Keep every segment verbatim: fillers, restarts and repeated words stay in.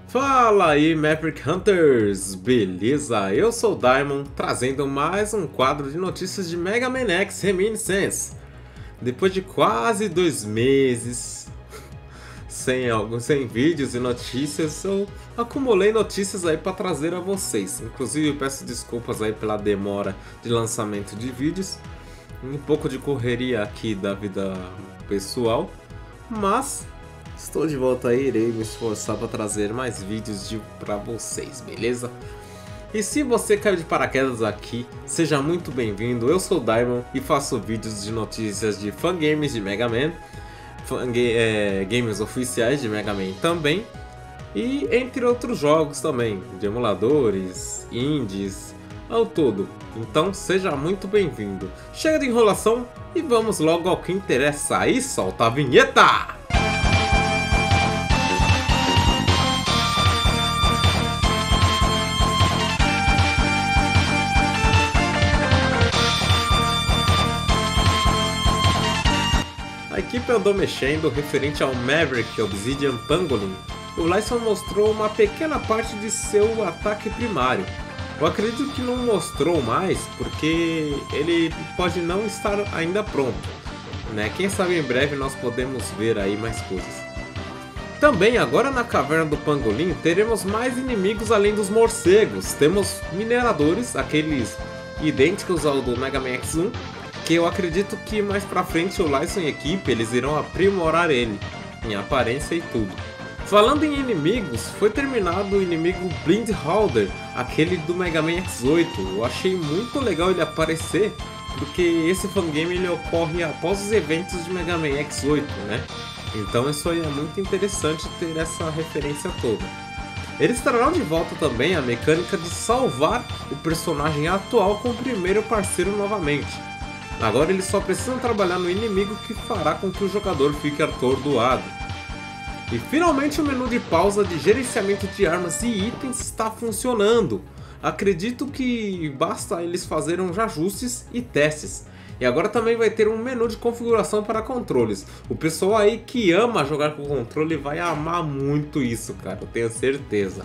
Fala aí, Maverick Hunters! Beleza? Eu sou o Diamond, trazendo mais um quadro de notícias de Mega Man X Reminiscence. Depois de quase dois meses sem, alguns, sem vídeos e notícias, eu acumulei notícias aí para trazer a vocês. Inclusive, eu peço desculpas aí pela demora de lançamento de vídeos. Um pouco de correria aqui da vida pessoal, mas estou de volta aí, irei me esforçar para trazer mais vídeos para vocês, beleza? E se você caiu de paraquedas aqui, seja muito bem-vindo. Eu sou o Diamond e faço vídeos de notícias de fangames de Mega Man, fangame, é, games oficiais de Mega Man também, e entre outros jogos também, de emuladores, indies, ao todo. Então seja muito bem-vindo. Chega de enrolação e vamos logo ao que interessa aí, solta a vinheta! A equipe andou mexendo referente ao Maverick Obsidian Pangolin. O Lyson mostrou uma pequena parte de seu ataque primário. Eu acredito que não mostrou mais porque ele pode não estar ainda pronto, né? Quem sabe em breve nós podemos ver aí mais coisas. Também agora na caverna do Pangolin teremos mais inimigos além dos morcegos. Temos mineradores, aqueles idênticos ao do Mega Man X um, que eu acredito que mais pra frente o Lyson e a equipe eles irão aprimorar ele em aparência e tudo. Falando em inimigos, foi terminado o inimigo Blind Holder, aquele do Mega Man X oito. Eu achei muito legal ele aparecer, porque esse fangame ele ocorre após os eventos de Mega Man X oito, né? Então isso aí é muito interessante ter essa referência toda. Eles trarão de volta também a mecânica de salvar o personagem atual com o primeiro parceiro novamente. Agora eles só precisam trabalhar no inimigo que fará com que o jogador fique atordoado. E finalmente o menu de pausa de gerenciamento de armas e itens está funcionando. Acredito que basta eles fazerem uns ajustes e testes. E agora também vai ter um menu de configuração para controles. O pessoal aí que ama jogar com controle vai amar muito isso, cara, eu tenho certeza.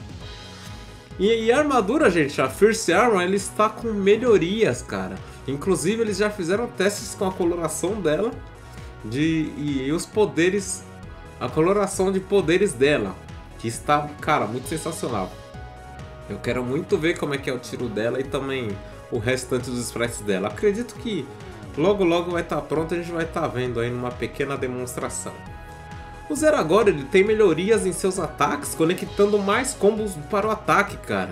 E, e a armadura, gente, a First Armor, ela está com melhorias, cara. Inclusive eles já fizeram testes com a coloração dela de, e, e os poderes... A coloração de poderes dela, que está, cara, muito sensacional. Eu quero muito ver como é que é o tiro dela e também o restante dos sprites dela. Acredito que logo logo vai estar pronto, a gente vai estar vendo aí numa pequena demonstração. O Zero agora ele tem melhorias em seus ataques, conectando mais combos para o ataque, cara.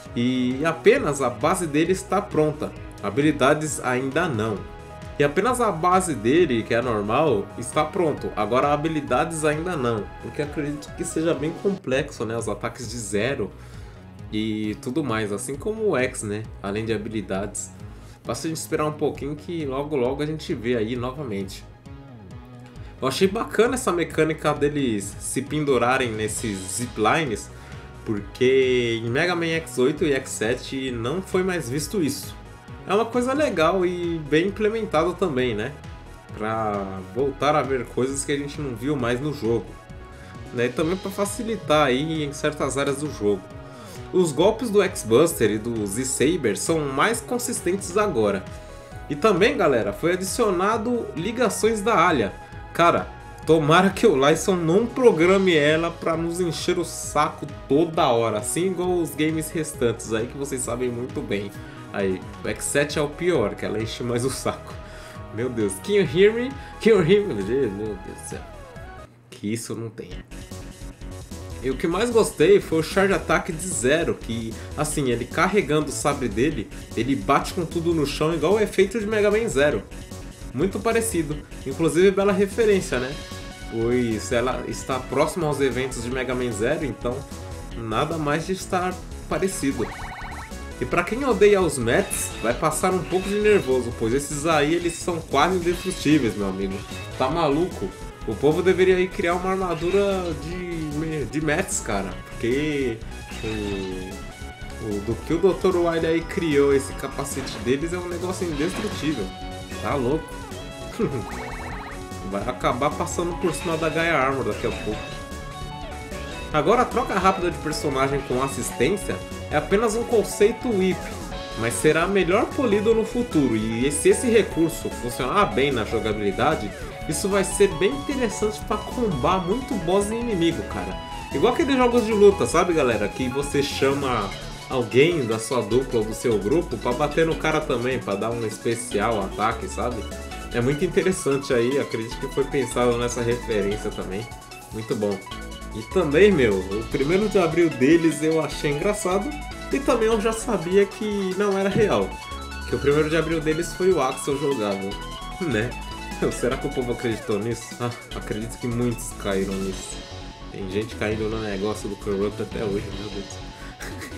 E apenas a base dele está pronta, habilidades ainda não. E apenas a base dele, que é normal, está pronto. Agora habilidades ainda não, porque acredito que seja bem complexo, né? Os ataques de zero e tudo mais, assim como o X, né? Além de habilidades. Basta a gente esperar um pouquinho que logo logo a gente vê aí novamente. Eu achei bacana essa mecânica deles se pendurarem nesses ziplines, porque em Mega Man X oito e X sete não foi mais visto isso. É uma coisa legal e bem implementada também, né? Pra voltar a ver coisas que a gente não viu mais no jogo, né? E também para facilitar aí em certas áreas do jogo. Os golpes do X-Buster e do Z-Saber são mais consistentes agora. E também, galera, foi adicionado ligações da Alia. Cara, tomara que o Lyson não programe ela pra nos encher o saco toda hora, assim igual os games restantes aí que vocês sabem muito bem. Aí, o X sete é o pior, que ela enche mais o saco. Meu Deus, can you hear me? Can you hear me? Meu Deus do céu. Que isso não tem. E o que mais gostei foi o Charge Attack de Zero, que, assim, ele carregando o sabre dele, ele bate com tudo no chão igual o efeito de Mega Man Zero. Muito parecido, inclusive bela referência, né? Pois ela está próxima aos eventos de Mega Man Zero, então nada mais de estar parecido. E pra quem odeia os Mets, vai passar um pouco de nervoso, pois esses aí eles são quase indestrutíveis, meu amigo. Tá maluco? O povo deveria aí criar uma armadura de, de Mets, cara. Porque o, o, do que o doutor Wily aí criou esse capacete deles é um negócio indestrutível. Tá louco? Vai acabar passando por cima da Gaia Armor daqui a pouco. Agora a troca rápida de personagem com assistência é apenas um conceito W I P, mas será melhor polido no futuro, e se esse recurso funcionar bem na jogabilidade, isso vai ser bem interessante para combar muito boss e inimigo, cara. Igual aqueles jogos de luta, sabe galera, que você chama alguém da sua dupla ou do seu grupo para bater no cara também, para dar um especial ataque, sabe? É muito interessante aí, acredito que foi pensado nessa referência também, muito bom. E também, meu, o primeiro de abril deles eu achei engraçado e também eu já sabia que não era real. Que o primeiro de abril deles foi o Axel jogável, né? Será que o povo acreditou nisso? Ah, acredito que muitos caíram nisso. Tem gente caindo no negócio do Corrupt até hoje, meu Deus.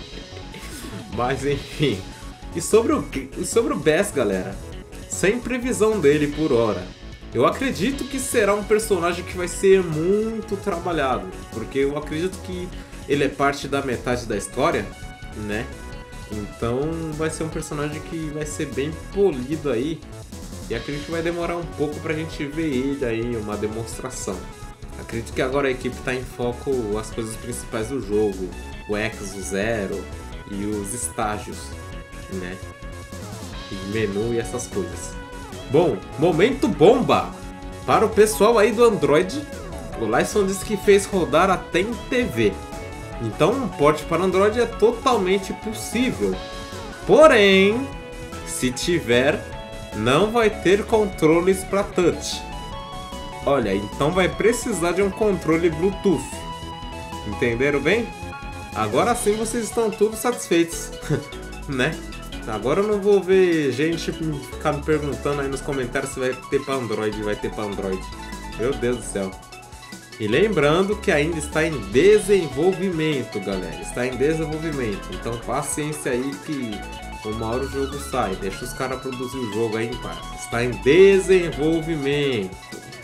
Mas enfim. E sobre o, e sobre o Bass, galera? Sem previsão dele por hora. Eu acredito que será um personagem que vai ser muito trabalhado, porque eu acredito que ele é parte da metade da história, né? Então vai ser um personagem que vai ser bem polido aí, e acredito que vai demorar um pouco pra gente ver ele aí, uma demonstração. Acredito que agora a equipe tá em foco as coisas principais do jogo, o X, o Zero e os estágios, né? E menu e essas coisas. Bom, momento bomba! Para o pessoal aí do Android, o Lyson disse que fez rodar até em T V. Então um port para Android é totalmente possível. Porém, se tiver, não vai ter controles para touch. Olha, então vai precisar de um controle Bluetooth. Entenderam bem? Agora sim vocês estão todos satisfeitos, né? Agora eu não vou ver gente ficar me perguntando aí nos comentários se vai ter para Android, vai ter para Android. Meu Deus do céu. E lembrando que ainda está em desenvolvimento, galera. Está em desenvolvimento. Então paciência aí que uma hora o jogo sai. Deixa os caras produzir o jogo aí em paz. Está em desenvolvimento.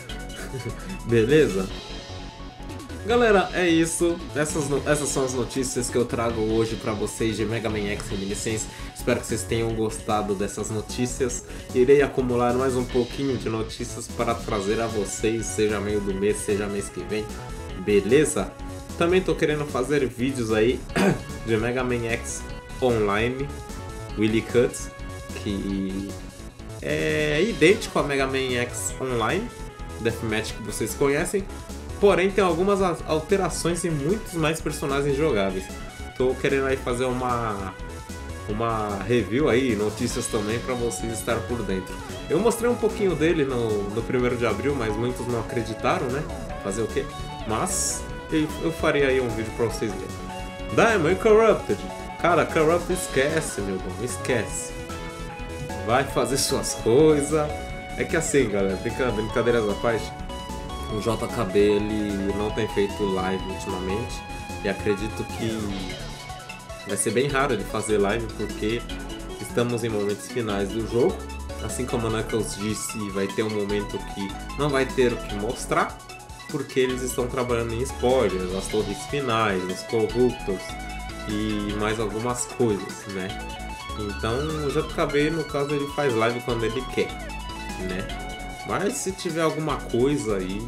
Beleza? Galera, é isso. Essas, essas são as notícias que eu trago hoje pra vocês de Mega Man X Reminiscence. Espero que vocês tenham gostado dessas notícias. Irei acumular mais um pouquinho de notícias para trazer a vocês, seja meio do mês, seja mês que vem. Beleza? Também tô querendo fazer vídeos aí de Mega Man X Online, Willy Cuts, que é idêntico a Mega Man X Online, Deathmatch que vocês conhecem. Porém tem algumas alterações e muitos mais personagens jogáveis. Tô querendo aí fazer uma uma review aí, notícias também para vocês estarem por dentro. Eu mostrei um pouquinho dele no, no primeiro de abril, mas muitos não acreditaram, né? Fazer o quê? Mas eu, eu farei aí um vídeo para vocês verem. Diamond Corrupted. Cara, Corrupted esquece, meu irmão, esquece. Vai fazer suas coisas. É que assim, galera, brincadeiras à parte, o J K B ele não tem feito live ultimamente e acredito que vai ser bem raro ele fazer live porque estamos em momentos finais do jogo. Assim como a Knuckles disse, vai ter um momento que não vai ter o que mostrar porque eles estão trabalhando em spoilers, as torres finais, os Corruptors e mais algumas coisas, né? Então o J K B no caso ele faz live quando ele quer, né? Mas se tiver alguma coisa aí,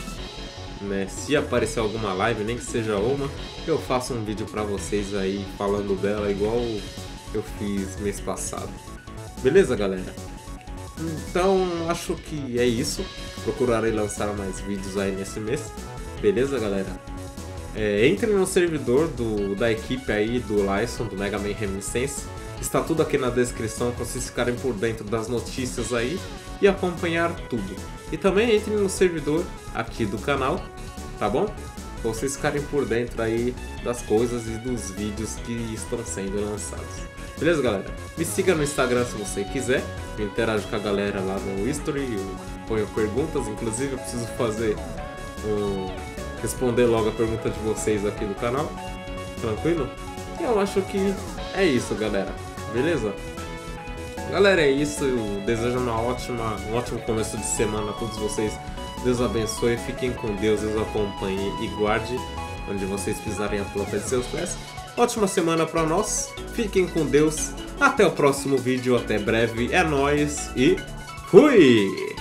né, se aparecer alguma live, nem que seja uma, eu faço um vídeo pra vocês aí falando dela igual eu fiz mês passado. Beleza, galera? Então acho que é isso. Procurarei lançar mais vídeos aí nesse mês. Beleza, galera? É, entre no servidor do, da equipe aí do Lyson, do Mega Man Reminiscence. Está tudo aqui na descrição para vocês ficarem por dentro das notícias aí e acompanhar tudo. E também entre no servidor aqui do canal, tá bom? Para vocês ficarem por dentro aí das coisas e dos vídeos que estão sendo lançados. Beleza, galera? Me siga no Instagram se você quiser. Eu interajo com a galera lá no history, eu ponho perguntas. Inclusive eu preciso fazer um... responder logo a pergunta de vocês aqui do canal. Tranquilo? E eu acho que é isso, galera. Beleza? Galera, é isso. Eu desejo uma ótima, um ótimo começo de semana a todos vocês. Deus abençoe, fiquem com Deus, Deus acompanhe e guarde onde vocês pisarem a planta de seus pés. Ótima semana pra nós. Fiquem com Deus. Até o próximo vídeo. Até breve. É nóis e fui!